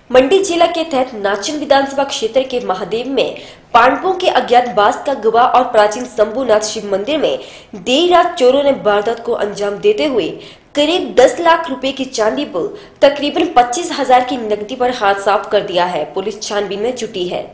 मंडी जिला के तहत नाचन विधानसभा क्षेत्र के महादेव में पांडवों के अज्ञातवास का गवाह और प्राचीन शंभुनाथ शिव मंदिर में देर रात चोरों ने वारदात को अंजाम देते हुए करीब 10 लाख रुपए की चांदी व तकरीबन 25,000 की नकदी पर हाथ साफ कर दिया है। पुलिस छानबीन में जुटी है।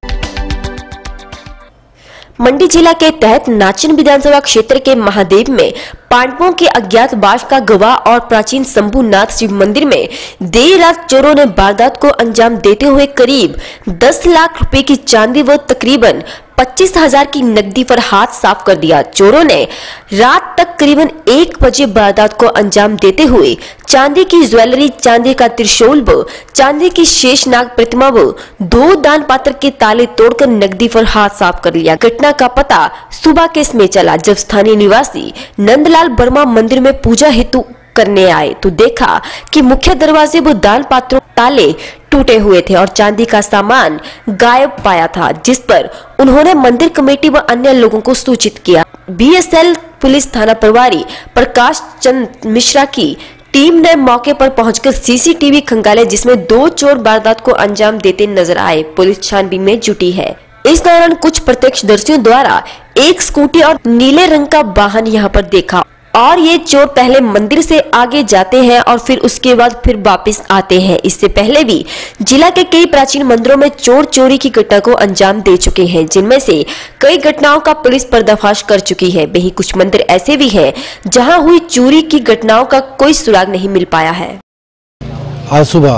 मंडी जिला के तहत नाचन विधानसभा क्षेत्र के महादेव में पांडवों के अज्ञातवास का गवाह और प्राचीन शंभुनाथ शिव मंदिर में देर रात चोरों ने वारदात को अंजाम देते हुए करीब 10 लाख रुपए की चांदी व तकरीबन 25,000 की नकदी पर हाथ साफ कर दिया। चोरों ने रात तक करीबन 1 बजे वारदात को अंजाम देते हुए चांदी की ज्वेलरी, चांदी का त्रिशूल व चांदी की शेषनाग प्रतिमा व 2 दान पात्र के ताले तोड़कर नकदी पर हाथ साफ कर लिया। घटना का पता सुबह के समय चला जब स्थानीय निवासी नंदलाल वर्मा मंदिर में पूजा हेतु करने आए तो देखा कि मुख्य दरवाजे व दान पात्रों ताले टूटे हुए थे और चांदी का सामान गायब पाया था, जिस पर उन्होंने मंदिर कमेटी व अन्य लोगों को सूचित किया। बीएसएल पुलिस थाना प्रभारी प्रकाश चंद मिश्रा की टीम ने मौके पर पहुंचकर सीसीटीवी खंगाले, जिसमें 2 चोर वारदात को अंजाम देते नजर आए। पुलिस छानबीन में जुटी है। इस दौरान कुछ प्रत्यक्षदर्शियों द्वारा एक स्कूटी और नीले रंग का वाहन यहां पर देखा और ये चोर पहले मंदिर से आगे जाते हैं और फिर उसके बाद फिर वापस आते हैं। इससे पहले भी जिला के कई प्राचीन मंदिरों में चोर चोरी की घटना को अंजाम दे चुके हैं, जिनमें से कई घटनाओं का पुलिस पर्दाफाश कर चुकी है। वहीं कुछ मंदिर ऐसे भी हैं जहां हुई चोरी की घटनाओं का कोई सुराग नहीं मिल पाया है। आज सुबह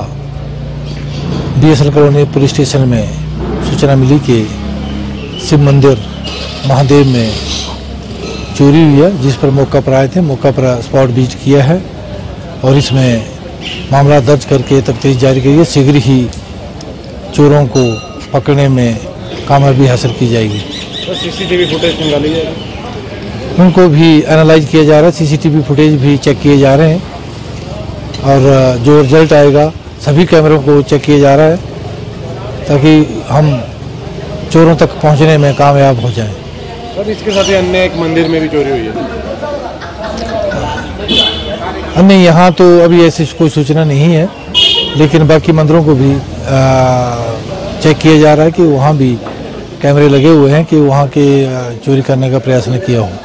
बीएसएल कॉलोनी पुलिस स्टेशन में सूचना मिली कि शिव मंदिर महादेव में चोरी हुई है, जिस पर मौका पर आए थे। मौका पर स्पॉट विजिट किया है और इसमें मामला दर्ज करके तफ्तीश जारी की है। शीघ्र ही चोरों को पकड़ने में कामयाबी हासिल की जाएगी। तो सीसीटीवी फुटेज निकाली जाएगी, उनको भी एनालाइज किया जा रहा है। सीसीटीवी फुटेज भी चेक किए जा रहे हैं और जो रिजल्ट आएगा सभी कैमरों को चेक किया जा रहा है ताकि हम चोरों तक पहुंचने में कामयाब हो जाएं। सर, इसके साथ ही अन्य एक मंदिर में भी चोरी हुई है। अन्य यहाँ तो अभी ऐसी कोई सूचना नहीं है, लेकिन बाकी मंदिरों को भी चेक किया जा रहा है कि वहाँ भी कैमरे लगे हुए हैं कि वहाँ के चोरी करने का प्रयास न किया हो।